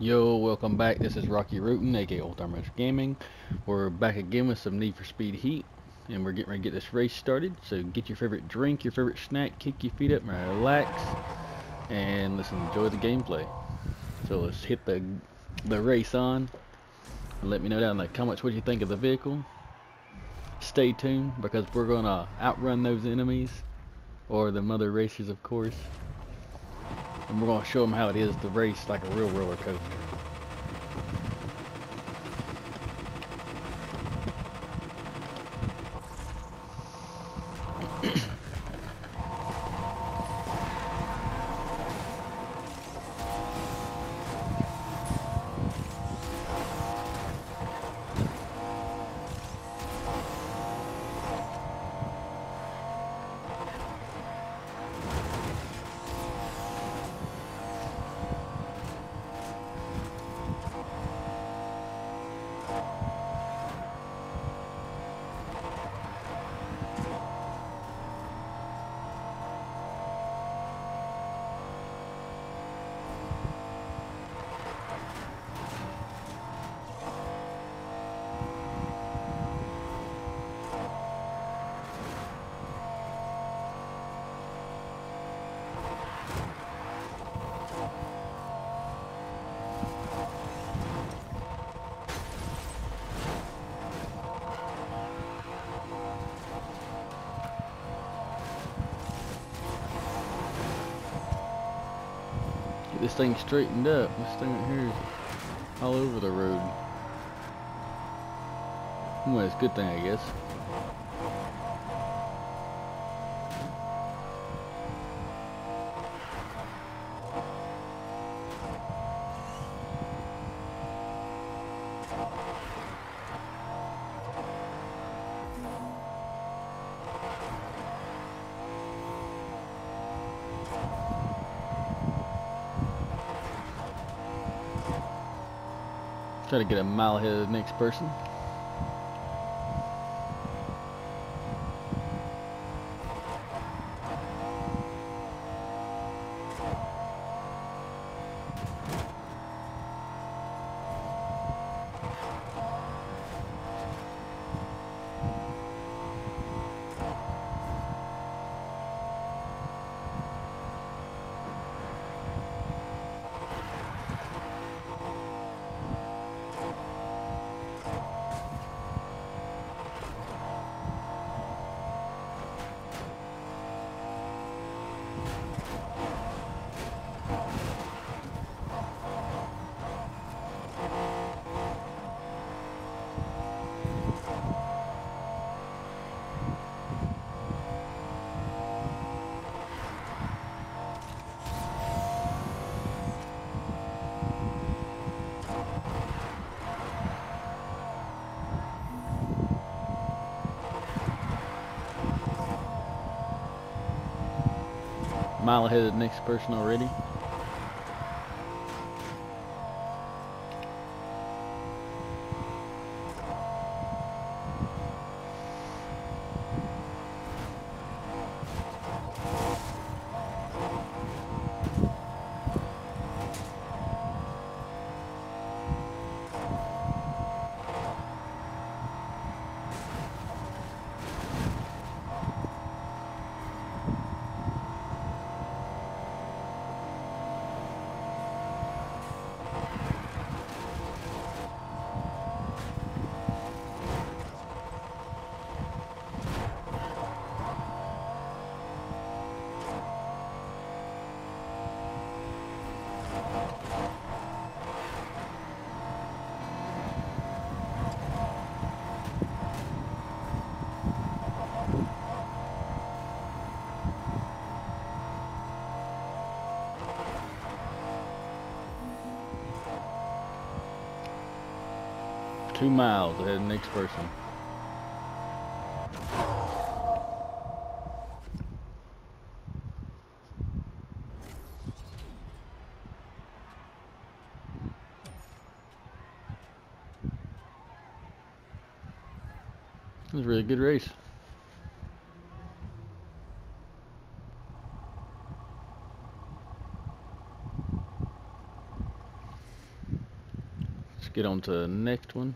Yo, welcome back. This is Rocky Rootin, aka Old Time Retro Gaming. We're back again with some Need for Speed Heat, and we're getting ready to get this race started. So get your favorite drink, your favorite snack, kick your feet up, and relax, and let's enjoy the gameplay. So let's hit the race on. Let me know down in the comments what you think of the vehicle. Stay tuned because we're gonna outrun those enemies, or the other racers, of course. And we're gonna show them how it is to race like a real roller coaster. Get this thing straightened up. This thing right here is all over the road. Well, it's a good thing, I guess. Try to get a mile ahead of the next person. Mile ahead of the next person already. Two miles ahead of the next person. It was a really good race. get on to the next one.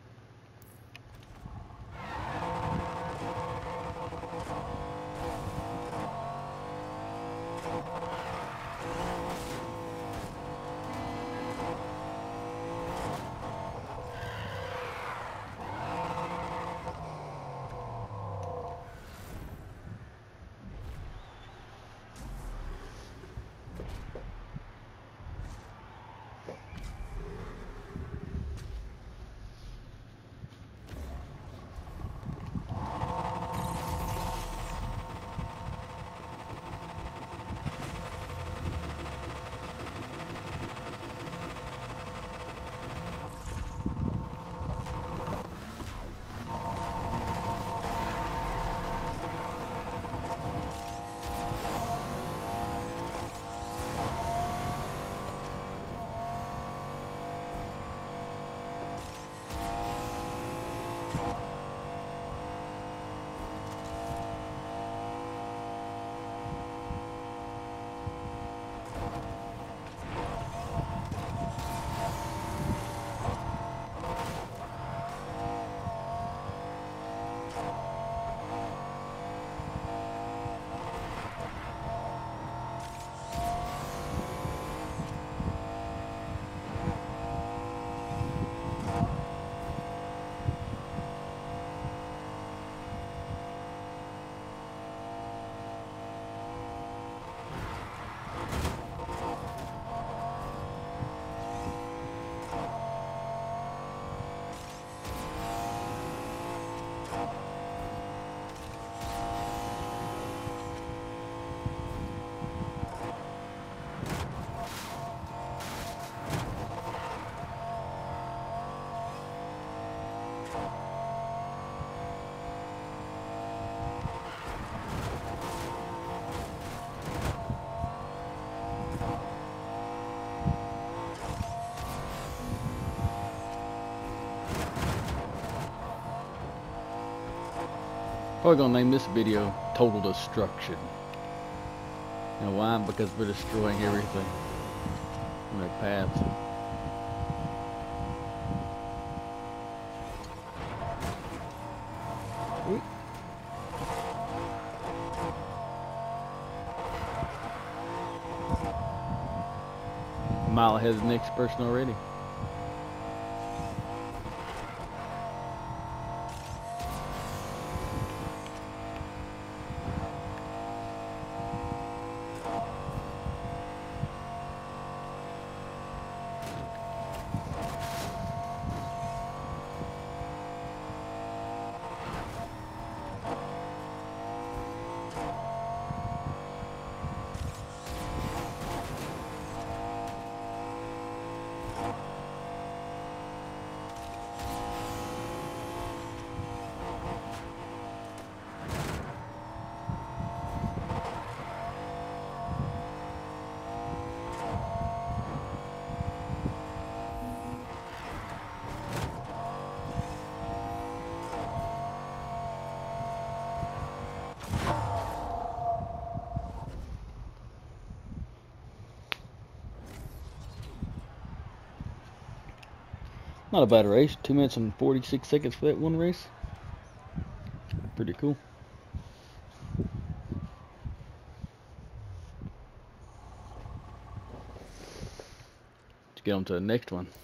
Probably gonna name this video Total Destruction. You know why? Because we're destroying everything in their paths. A mile ahead of the next person already. Not a bad race. 2 minutes and 46 seconds for that one race. Pretty cool. Let's get on to the next one.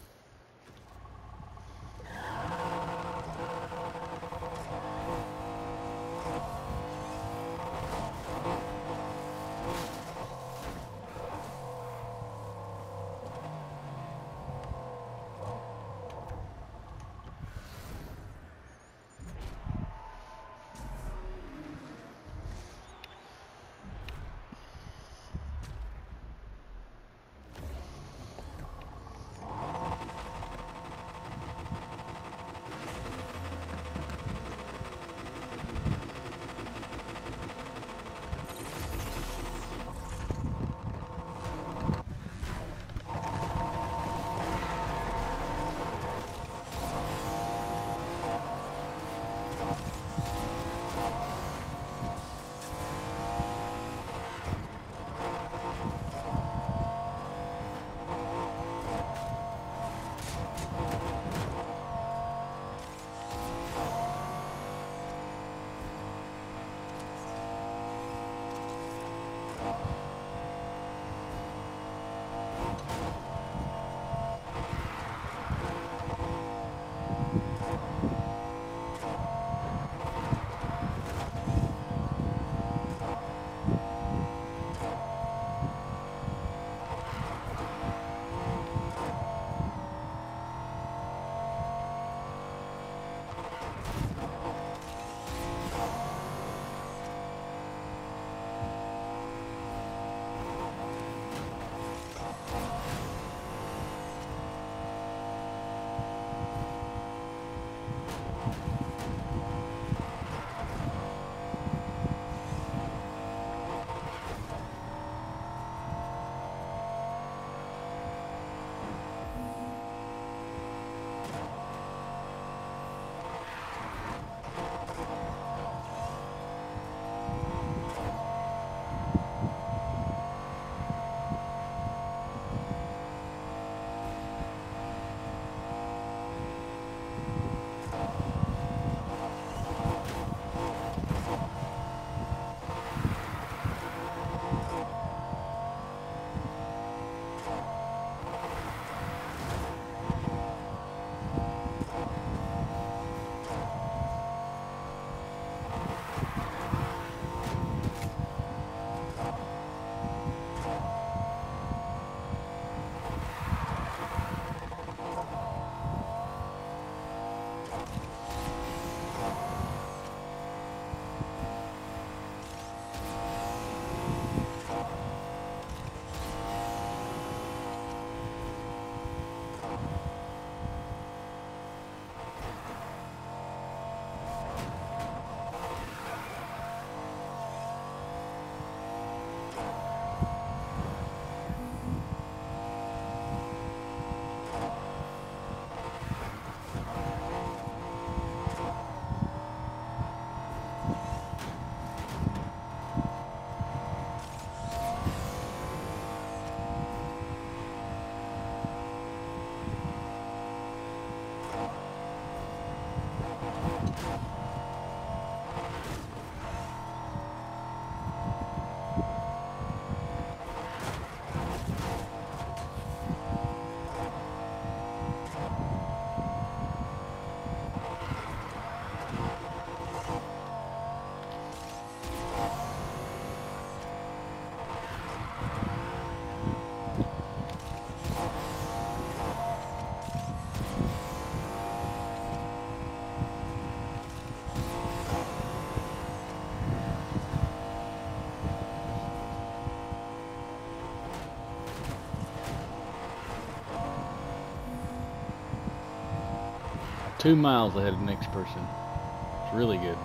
2 miles ahead of the next person. It's really good.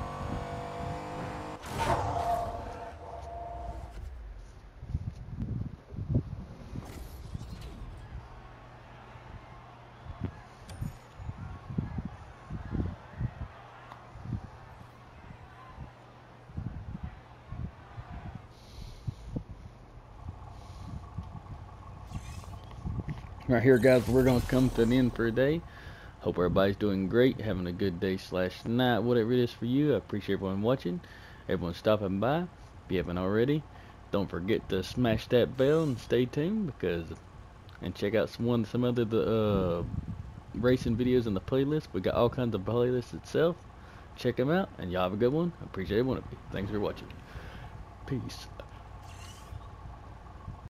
Right here, guys, we're going to come to an end for a day. Hope everybody's doing great, having a good day / night, whatever it is for you. I appreciate everyone watching, everyone stopping by. If you haven't already, don't forget to smash that bell and stay tuned, and check out some other racing videos in the playlist. We got all kinds of playlists itself. Check them out, and y'all have a good one. I appreciate every one of you. Thanks for watching. Peace.